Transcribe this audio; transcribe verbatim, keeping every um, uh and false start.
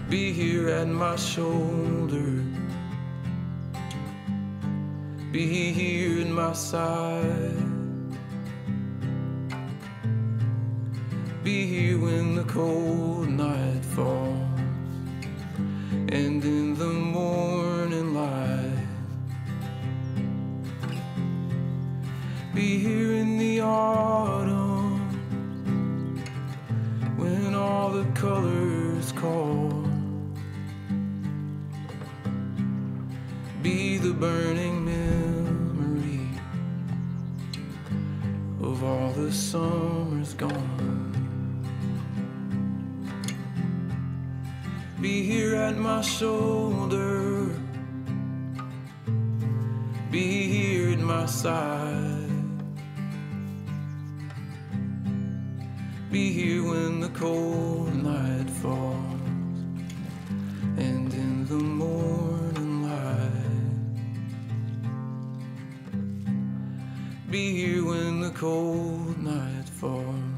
Be here at my shoulder. Be here at my side. Be here when the cold night falls and in the morning light. Be here in the autumn when all the colors call. Be the burning memory of all the summers gone. Be here at my shoulder. Be here at my side. Be here when the cold night falls and in the morning light. Be here when the cold night falls.